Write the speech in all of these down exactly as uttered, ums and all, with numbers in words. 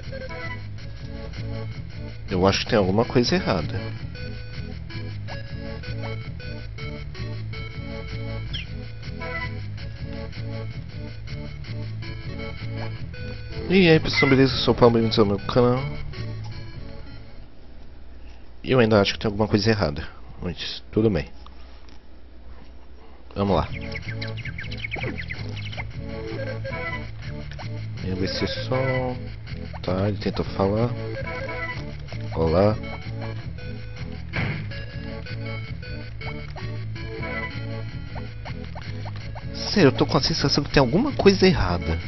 Eu acho que tem alguma coisa errada. E aí pessoal, beleza? Eu sou o Paulo, bem-vindos ao meu canal. Eu ainda acho que tem alguma coisa errada, mas tudo bem. Vamos lá. Eu ver se som. Tá, ele tentou falar. Olá. Sério, eu tô com a sensação que tem alguma coisa errada.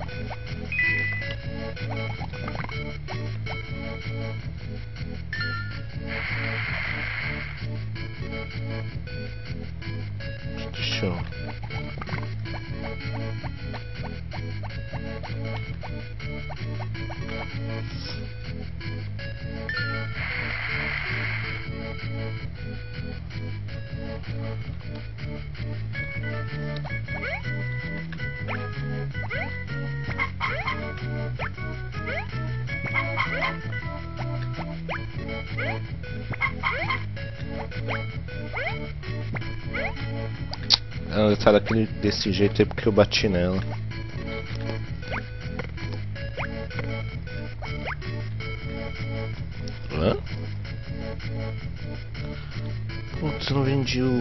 Deixa eu... Ela tá daquele, desse jeito aí porque eu bati nela. Hã? Putz, não vendi o...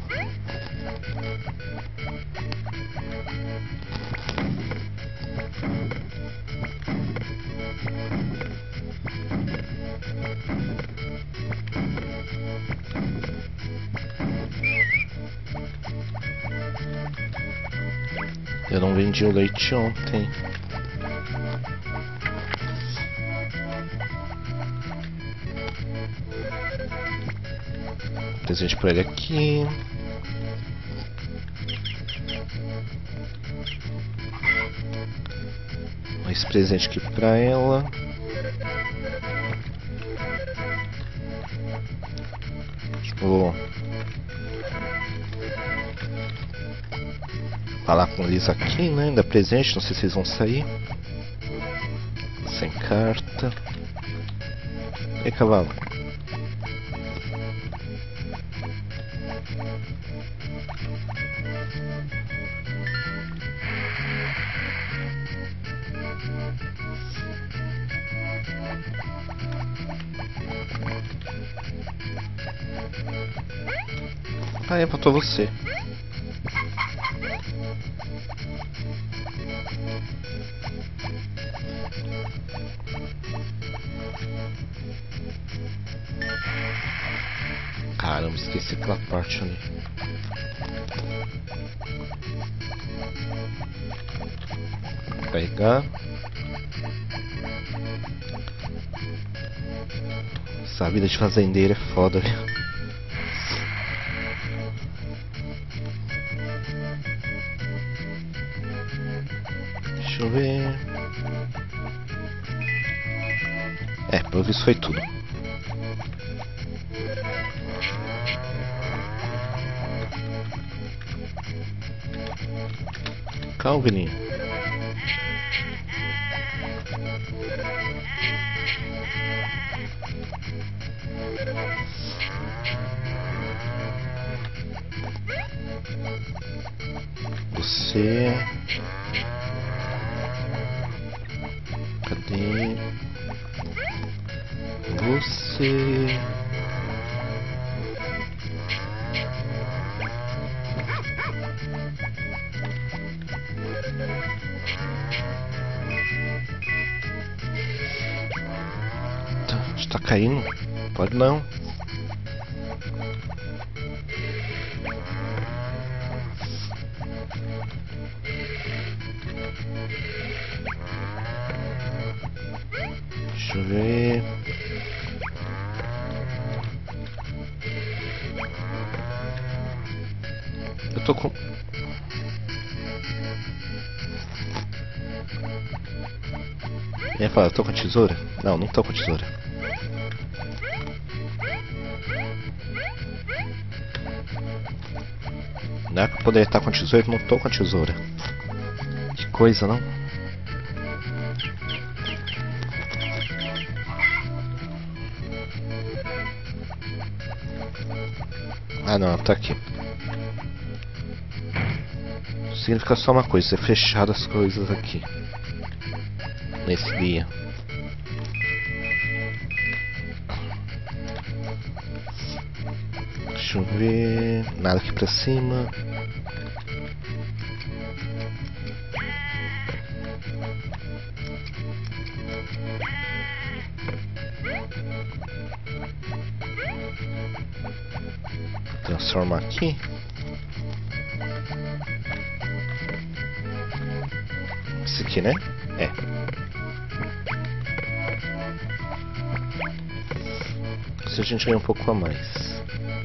Eu não vendi o leite ontem. Presente pra ele aqui. Mais presente aqui pra ela. Vou falar com eles aqui, né? Ainda presente, não sei se eles vão sair. Sem carta. E aí, cavalo? Ah, é, faltou você. Caramba, esqueci aquela parte ali. Vou carregar. Essa vida de fazendeiro é foda, viu? Deixa eu ver. É, pelo visto foi tudo. Calvin. Você. Cadê? Você. Tá caindo? Pode não. Deixa eu ver. Eu tô com... Ia falar, eu tô com a tesoura? Não, não tô com a tesoura. Não é pra poder estar com a tesoura, não tô com a tesoura. Que coisa, não? Ah não, tá aqui. Significa só uma coisa, é fechado as coisas aqui. Nesse dia. Deixa eu ver. Nada aqui pra cima. Transformar aqui. Esse aqui, né? É. Se a gente ganha um pouco a mais.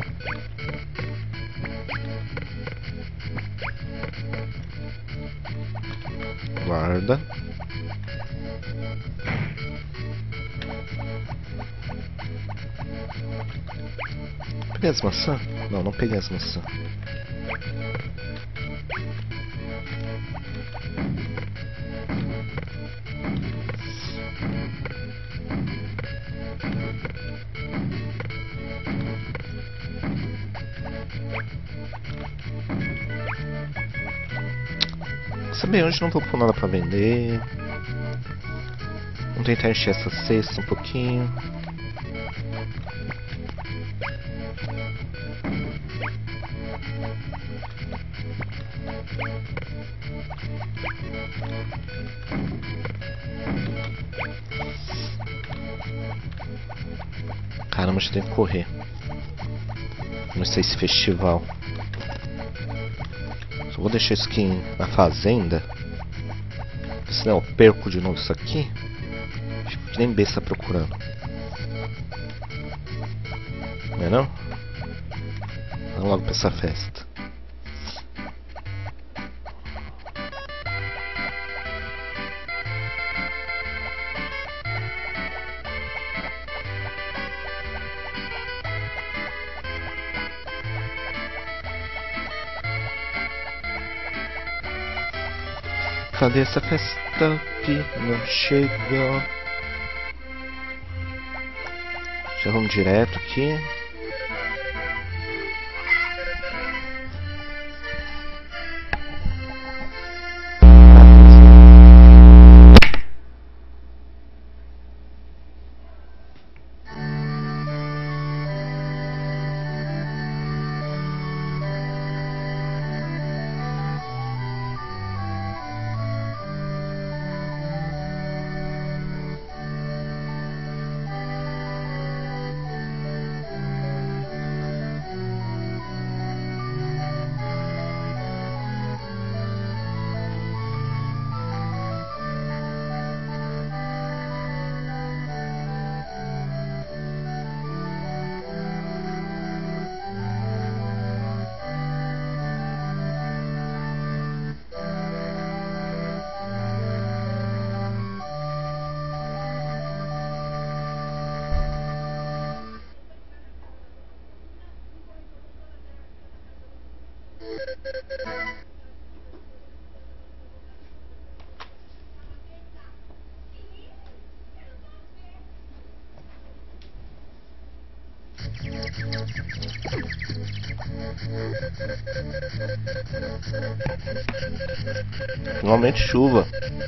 Guarda. Peguei as maçãs? Não, não peguei as maçãs. Sabe, hoje não tô com nada pra vender. Vamos tentar encher essa cesta um pouquinho. Caramba, já tem que correr. Não sei se festival. Só vou deixar isso aqui na fazenda. Senão eu perco de novo isso aqui. Fico que nem besta procurando. Não é não? Vamos logo pra essa festa. Cadê essa festa que não chega? Já vamos direto aqui. Finalmente chuva.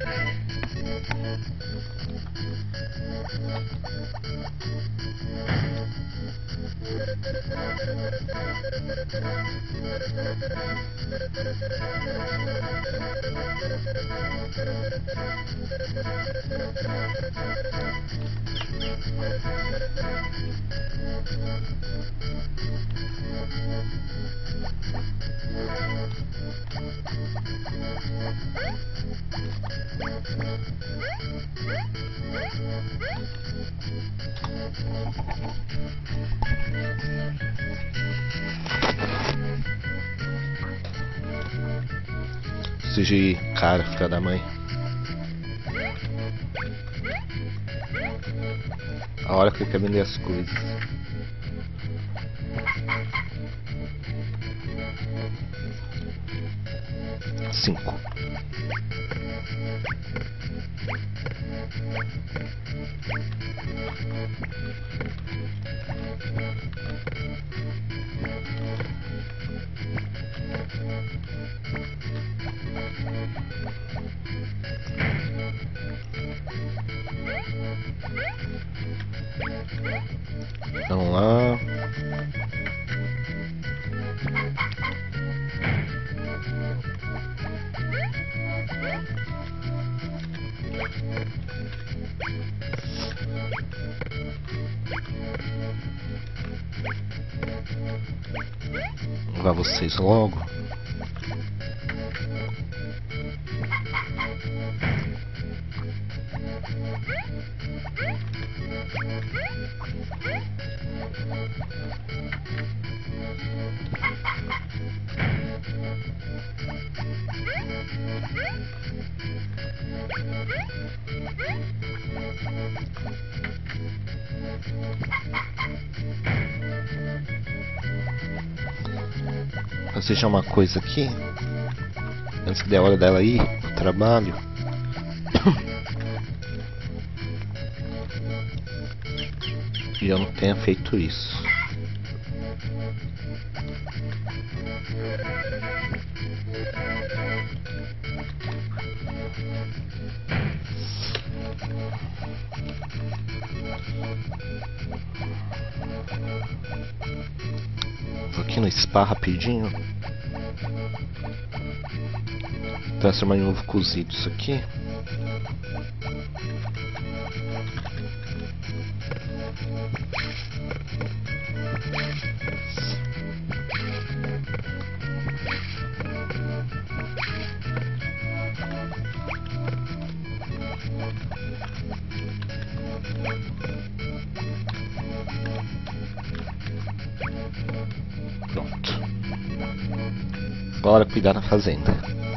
Preciso ir, cara, filha da mãe. A hora que eu quero vender as coisas. Cinco. Vamos lá. Vá vocês logo. Fazer já uma coisa aqui antes que dê a hora dela ir pro trabalho. E eu não tenha feito isso. Vou aqui no spa rapidinho. Transformar em ovo cozido isso aqui. Pronto. Agora cuidar da fazenda.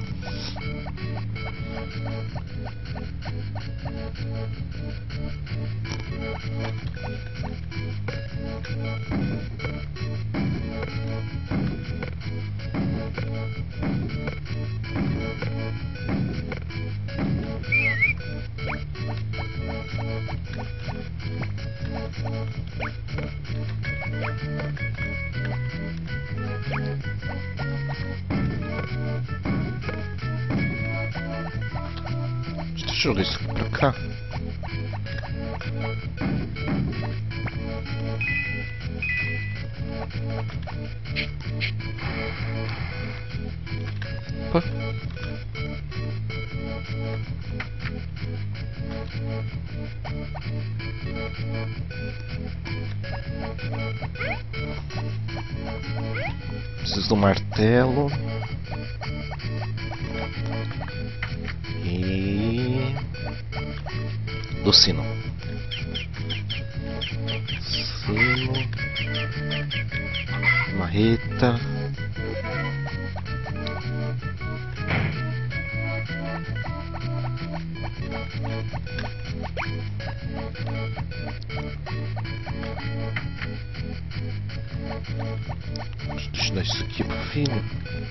Deixa eu jogar isso pra cá. Opa. Preciso do martelo. E do sino. Sino. Marreta. Deixa eu dar isso aqui pro filho.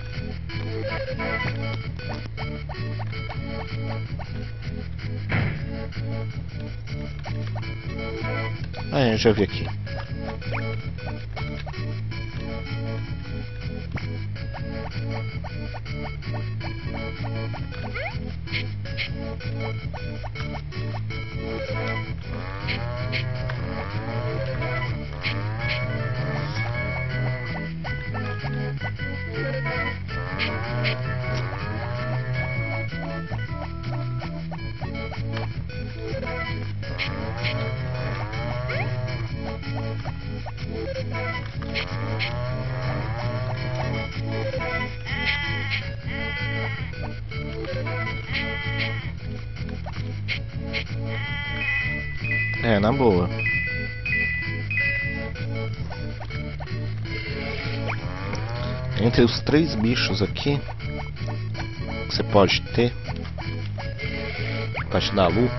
Ah, é, já vi aqui. É, na boa. Entre os três bichos aqui que você pode ter pra te dar lucro,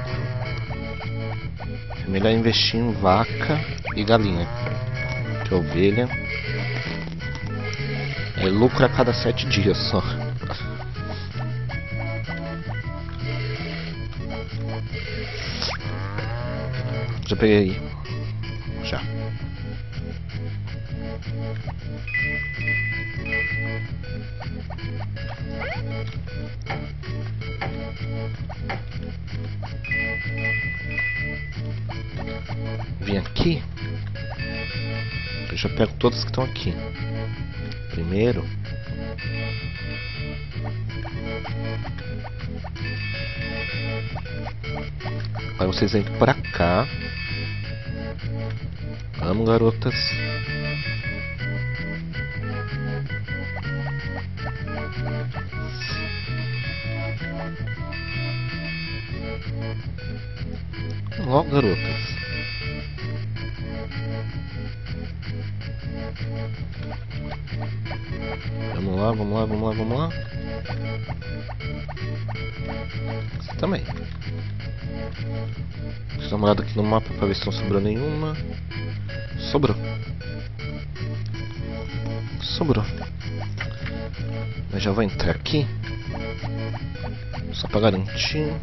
é melhor investir em vaca e galinha. Que ovelha é lucro a cada sete dias só. Já peguei aí. Já. vir aqui. Eu já pego todos que estão aqui. Primeiro. Aí vocês vêm pra cá. Vamos, garotas. Ó, garotas. Vamos lá, vamos lá, vamos lá, vamos lá. Você também. Deixa eu dar uma olhada aqui no mapa pra ver se não sobrou nenhuma. Sobrou. Sobrou. Mas já vou entrar aqui. Só pra garantir.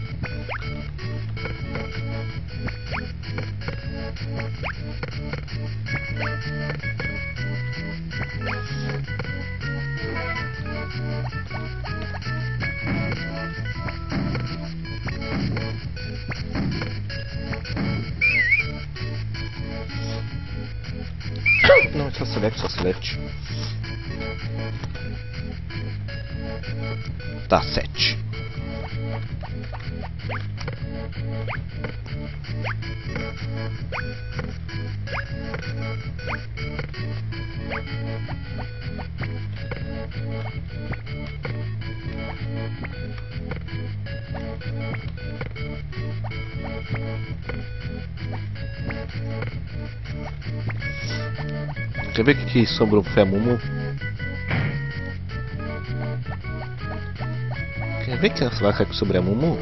Não, só select, só select. Tá, sete. Quer ver o que sobrou pro Mumu? Quer ver que essa vaca que sobre a Mumu?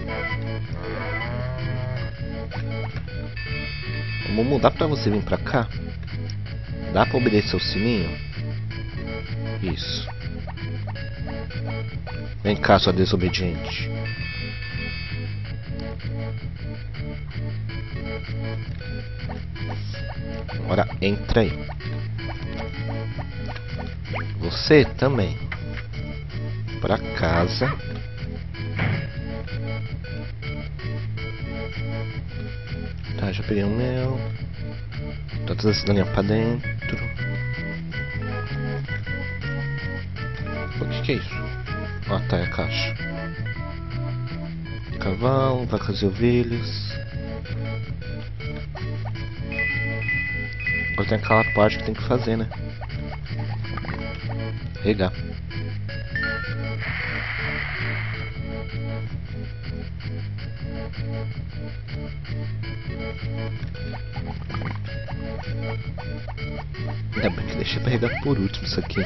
O Mumu, dá pra você vir pra cá? Dá pra obedecer o sininho? Isso. Vem cá, sua desobediente. Agora entra aí. Você também. Pra casa. Tá, já peguei o meu. Tá todas essas galinhas pra dentro. O que que é isso? Ah, tá, é a caixa. Cavalo, vacas e ovelhas. Agora tem aquela parte que tem que fazer, né? Regar. Ainda bem que deixei pra regar por último isso aqui.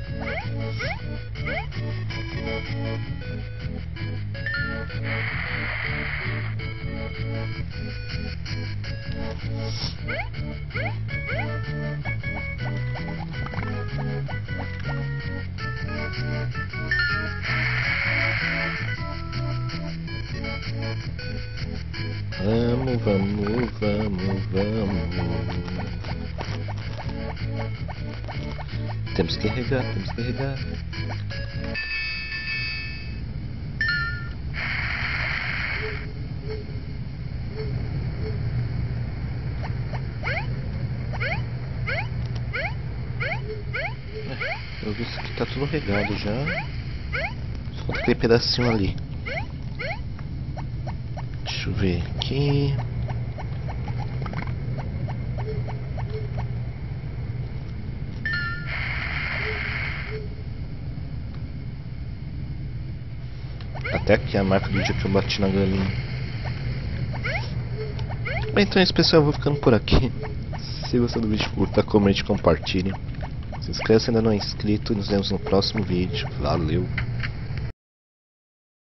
Vamos, vamos, vamos, vamos. Temos que regar, temos que regar. Eu vi isso aqui, tá tudo regado já. Só falta aquele pedacinho ali. Deixa eu ver aqui. Até aqui a marca do dia que eu bati na galinha. Bem, então é isso, pessoal. Eu vou ficando por aqui. Se gostou do vídeo, curta, comente, compartilhe. Se inscreva se ainda não é inscrito. Nos vemos no próximo vídeo. Valeu!